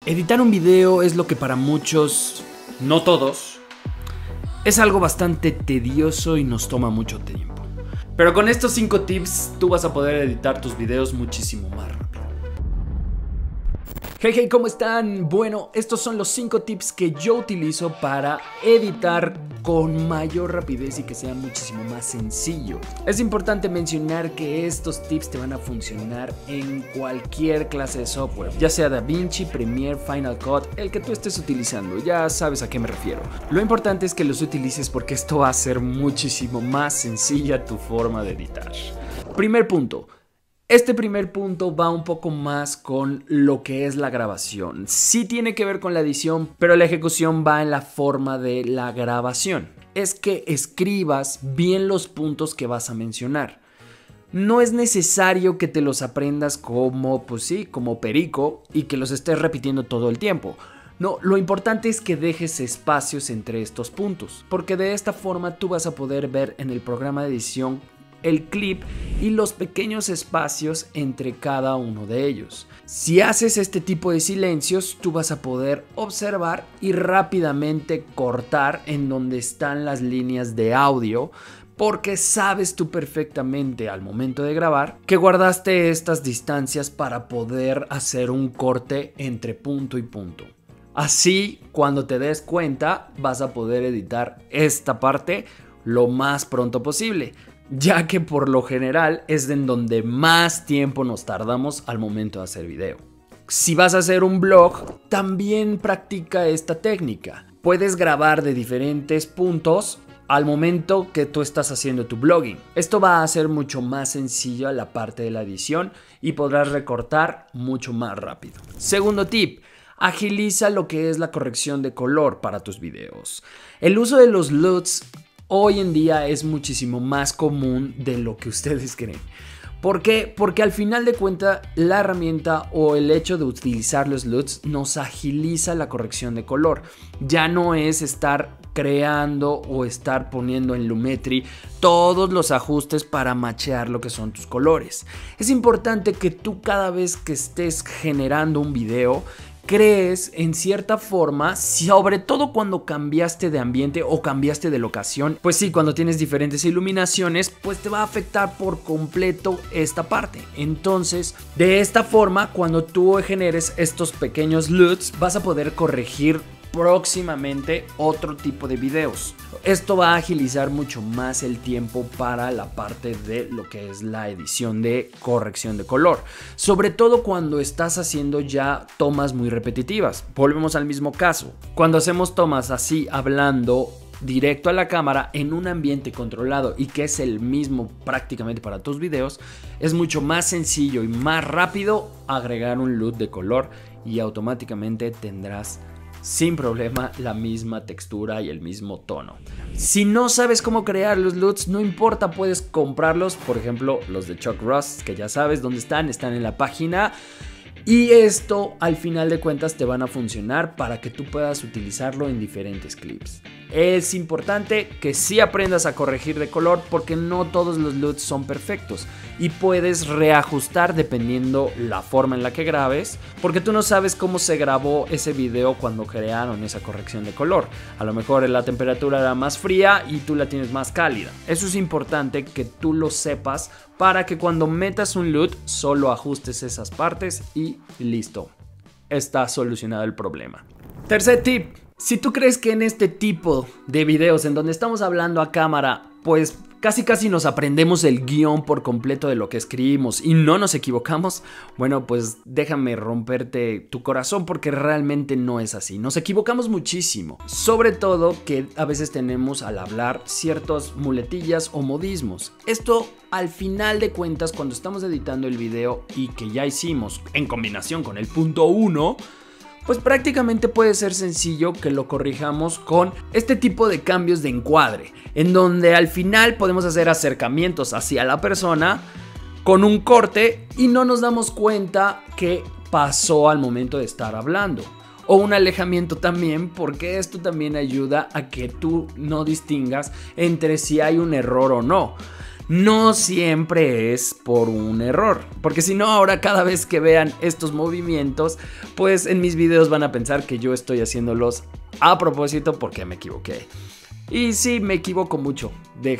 Editar un video es lo que para muchos, no todos, es algo bastante tedioso y nos toma mucho tiempo. Pero con estos 5 tips tú vas a poder editar tus videos muchísimo más rápido. Hey, ¿cómo están? Bueno, estos son los 5 tips que yo utilizo para editar con mayor rapidez y que sea muchísimo más sencillo. Es importante mencionar que estos tips te van a funcionar en cualquier clase de software, ya sea DaVinci, Premiere, Final Cut, el que tú estés utilizando, ya sabes a qué me refiero. Lo importante es que los utilices porque esto va a hacer muchísimo más sencilla tu forma de editar. Primer punto. Este primer punto va un poco más con lo que es la grabación. Sí tiene que ver con la edición, pero la ejecución va en la forma de la grabación. Es que escribas bien los puntos que vas a mencionar. No es necesario que te los aprendas como, como perico y que los estés repitiendo todo el tiempo. No, lo importante es que dejes espacios entre estos puntos, porque de esta forma tú vas a poder ver en el programa de edición el clip y los pequeños espacios entre cada uno de ellos. Si haces este tipo de silencios, tú vas a poder observar y rápidamente cortar en donde están las líneas de audio, porque sabes tú perfectamente al momento de grabar que guardaste estas distancias para poder hacer un corte entre punto y punto. Así, cuando te des cuenta, vas a poder editar esta parte lo más pronto posible, ya que por lo general es en donde más tiempo nos tardamos al momento de hacer video. Si vas a hacer un blog, también practica esta técnica. Puedes grabar de diferentes puntos al momento que tú estás haciendo tu blogging. Esto va a hacer mucho más sencillo la parte de la edición y podrás recortar mucho más rápido. Segundo tip. Agiliza lo que es la corrección de color para tus videos. El uso de los LUTs hoy en día es muchísimo más común de lo que ustedes creen. ¿Por qué? Porque al final de cuentas la herramienta o el hecho de utilizar los LUTs nos agiliza la corrección de color. Ya no es estar creando o estar poniendo en Lumetri todos los ajustes para machear lo que son tus colores. Es importante que tú cada vez que estés generando un video crees en cierta forma, sobre todo cuando cambiaste de ambiente o cambiaste de locación. Pues sí, cuando tienes diferentes iluminaciones, pues te va a afectar por completo esta parte. Entonces, de esta forma, cuando tú generes estos pequeños LUTs, vas a poder corregir próximamente otro tipo de videos. Esto va a agilizar mucho más el tiempo para la parte de lo que es la edición de corrección de color, sobre todo cuando estás haciendo ya tomas muy repetitivas. Volvemos al mismo caso, cuando hacemos tomas así hablando directo a la cámara en un ambiente controlado y que es el mismo prácticamente para tus videos, es mucho más sencillo y más rápido agregar un LUT de color y automáticamente tendrás sin problema la misma textura y el mismo tono. Si no sabes cómo crear los LUTs, no importa, puedes comprarlos. Por ejemplo, los de Chuck Ross, que ya sabes dónde están en la página. Y esto al final de cuentas te van a funcionar para que tú puedas utilizarlo en diferentes clips. Es importante que sí aprendas a corregir de color porque no todos los LUTs son perfectos y puedes reajustar dependiendo la forma en la que grabes, porque tú no sabes cómo se grabó ese video cuando crearon esa corrección de color. A lo mejor la temperatura era más fría y tú la tienes más cálida. Eso es importante que tú lo sepas para que cuando metas un LUT solo ajustes esas partes y listo. Está solucionado el problema. Tercer tip. Si tú crees que en este tipo de videos en donde estamos hablando a cámara, pues casi nos aprendemos el guión por completo de lo que escribimos y no nos equivocamos, bueno, pues déjame romperte tu corazón porque realmente no es así. Nos equivocamos muchísimo, sobre todo que a veces tenemos al hablar ciertas muletillas o modismos. Esto al final de cuentas, cuando estamos editando el video y que ya hicimos en combinación con el punto 1, pues prácticamente puede ser sencillo que lo corrijamos con este tipo de cambios de encuadre, en donde al final podemos hacer acercamientos hacia la persona con un corte y no nos damos cuenta que pasó al momento de estar hablando. O un alejamiento también, porque esto también ayuda a que tú no distingas entre si hay un error o no. no siempre es por un error, porque si no, ahora cada vez que vean estos movimientos, pues en mis videos van a pensar que yo estoy haciéndolos a propósito porque me equivoqué. Y sí, me equivoco mucho,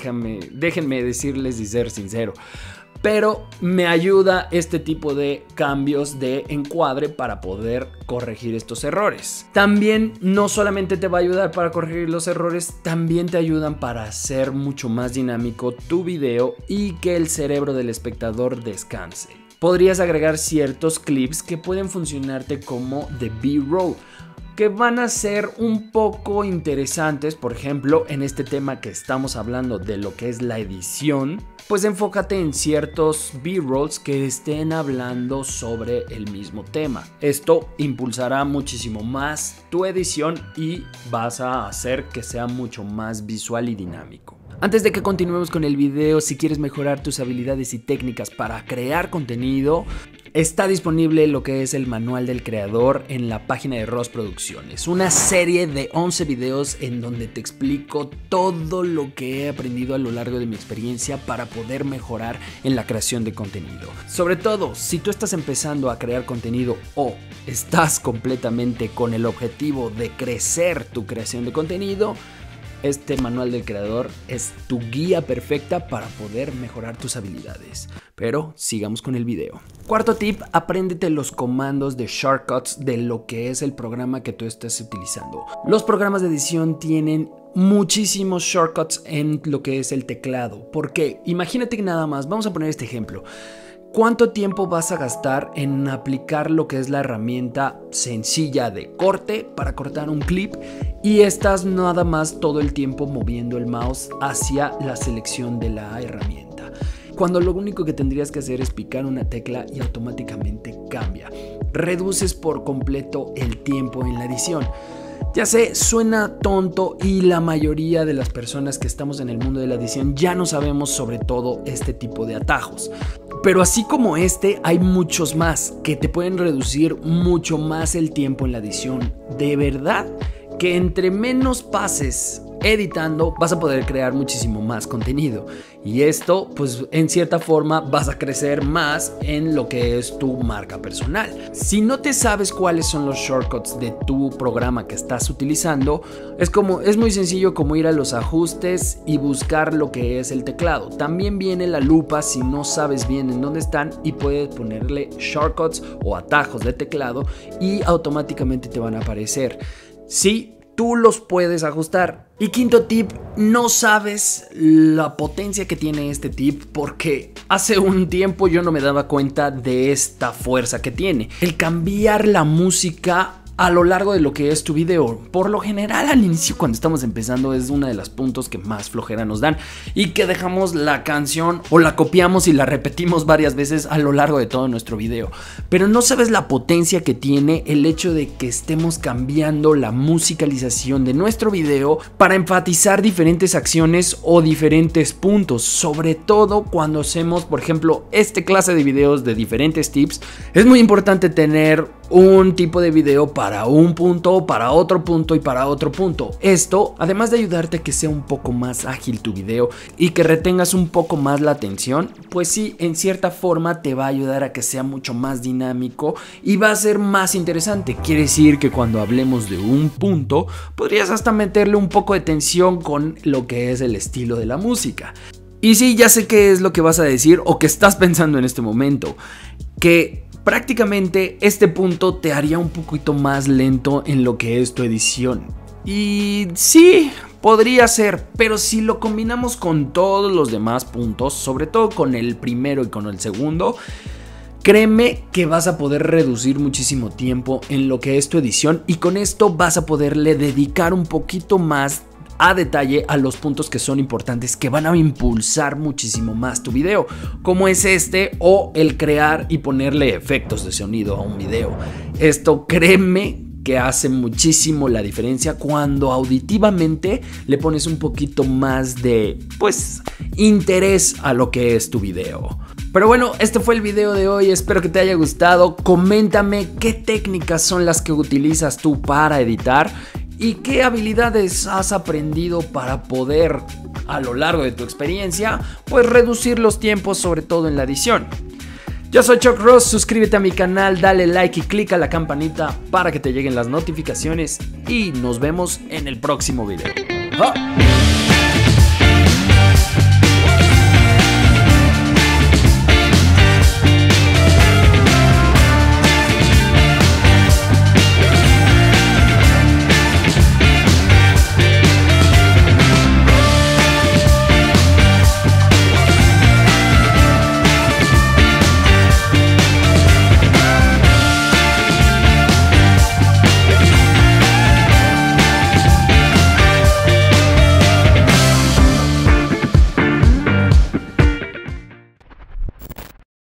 déjenme decirles y ser sincero. Pero me ayuda este tipo de cambios de encuadre para poder corregir estos errores. También no solamente te va a ayudar para corregir los errores, también te ayudan para hacer mucho más dinámico tu video y que el cerebro del espectador descanse. Podrías agregar ciertos clips que pueden funcionarte como de B-roll, que van a ser un poco interesantes. Por ejemplo, en este tema que estamos hablando de lo que es la edición, pues enfócate en ciertos B-rolls que estén hablando sobre el mismo tema. Esto impulsará muchísimo más tu edición y vas a hacer que sea mucho más visual y dinámico. Antes de que continuemos con el video, si quieres mejorar tus habilidades y técnicas para crear contenido, está disponible lo que es el manual del creador en la página de Ross Producciones. Una serie de 11 videos en donde te explico todo lo que he aprendido a lo largo de mi experiencia para poder mejorar en la creación de contenido. Sobre todo, si tú estás empezando a crear contenido o estás completamente con el objetivo de crecer tu creación de contenido, este manual del creador es tu guía perfecta para poder mejorar tus habilidades. Pero sigamos con el video. Cuarto tip, apréndete los comandos de shortcuts de lo que es el programa que tú estés utilizando. Los programas de edición tienen muchísimos shortcuts en lo que es el teclado. Porque imagínate que nada más, vamos a poner este ejemplo. ¿Cuánto tiempo vas a gastar en aplicar lo que es la herramienta sencilla de corte para cortar un clip y estás nada más todo el tiempo moviendo el mouse hacia la selección de la herramienta? Cuando lo único que tendrías que hacer es picar una tecla y automáticamente cambia. Reduces por completo el tiempo en la edición. Ya sé, suena tonto y la mayoría de las personas que estamos en el mundo de la edición ya no sabemos sobre todo este tipo de atajos. Pero así como este, hay muchos más que te pueden reducir mucho más el tiempo en la edición. De verdad que entre menos pases editando vas a poder crear muchísimo más contenido. Y esto, pues en cierta forma vas a crecer más en lo que es tu marca personal. Si no te sabes cuáles son los shortcuts de tu programa que estás utilizando, es muy sencillo como ir a los ajustes y buscar lo que es el teclado. También viene la lupa si no sabes bien en dónde están y puedes ponerle shortcuts o atajos de teclado y automáticamente te van a aparecer. Sí, tú los puedes ajustar. Y quinto tip, no sabes la potencia que tiene este tip porque hace un tiempo yo no me daba cuenta de esta fuerza que tiene. El cambiar la música a lo largo de lo que es tu video. Por lo general al inicio cuando estamos empezando es uno de los puntos que más flojera nos dan y que dejamos la canción o la copiamos y la repetimos varias veces a lo largo de todo nuestro video. Pero no sabes la potencia que tiene el hecho de que estemos cambiando la musicalización de nuestro video para enfatizar diferentes acciones o diferentes puntos. Sobre todo cuando hacemos, por ejemplo, este clase de videos de diferentes tips, es muy importante tener un tipo de video para un punto, para otro punto y para otro punto. Esto, además de ayudarte a que sea un poco más ágil tu video y que retengas un poco más la atención, pues sí, en cierta forma te va a ayudar a que sea mucho más dinámico y va a ser más interesante. Quiere decir que cuando hablemos de un punto, podrías hasta meterle un poco de tensión con lo que es el estilo de la música. Y sí, ya sé qué es lo que vas a decir o que estás pensando en este momento, que prácticamente este punto te haría un poquito más lento en lo que es tu edición. Y sí, podría ser, pero si lo combinamos con todos los demás puntos, sobre todo con el primero y con el segundo, créeme que vas a poder reducir muchísimo tiempo en lo que es tu edición y con esto vas a poderle dedicar un poquito más a detalle a los puntos que son importantes, que van a impulsar muchísimo más tu video, como es este o el crear y ponerle efectos de sonido a un video. Esto, créeme que hace muchísimo la diferencia cuando auditivamente le pones un poquito más de, pues, interés a lo que es tu video. Pero bueno, este fue el video de hoy, espero que te haya gustado. Coméntame qué técnicas son las que utilizas tú para editar y qué habilidades has aprendido para poder a lo largo de tu experiencia, pues reducir los tiempos, sobre todo en la edición. Yo soy Chuck Ross, suscríbete a mi canal, dale like y clica a la campanita para que te lleguen las notificaciones y nos vemos en el próximo video. ¡Ah!